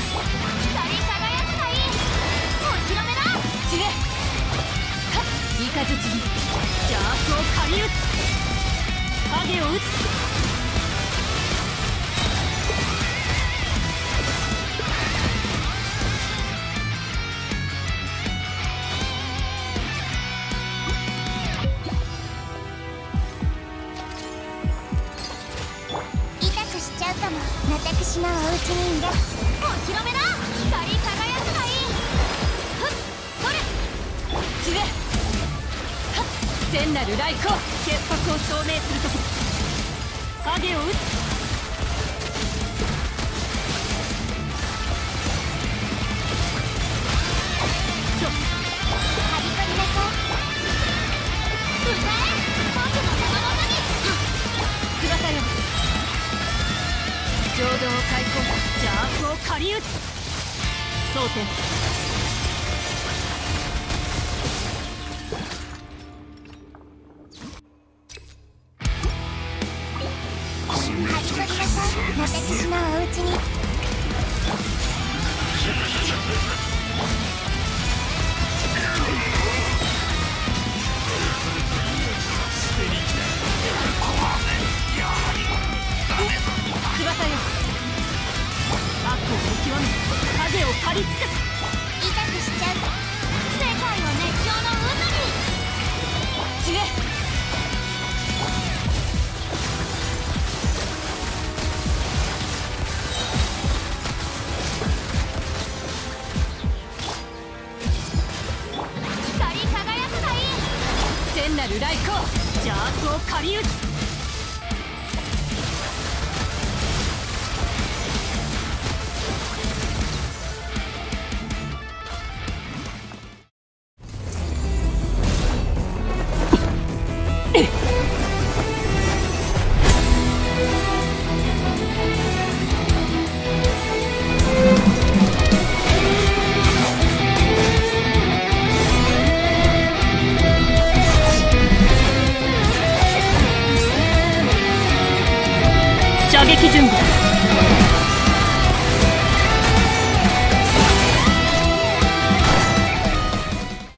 光り輝くがいい。お披露目だ。 散れ。イカズチに邪悪を狩り撃つ。影を撃つ。 私のお家にいる。お披露目だ。光り輝くがいい。ふっそれ。 散れ。聖なる来光、潔白を証明するとき。影を撃つ。 はびこりなさい。歌え僕の名の名に。 翼よ、浄土を開墾、邪悪を狩り撃つ。蒼天。 はびこりなさい。私のお家に。 翼よ、悪を見極め、影を狩り尽くす。 痛くしちゃう。世界を熱狂の渦に。 散れ。 光り輝くがいい。 聖なる来光、邪悪を狩り撃つ。射撃準備。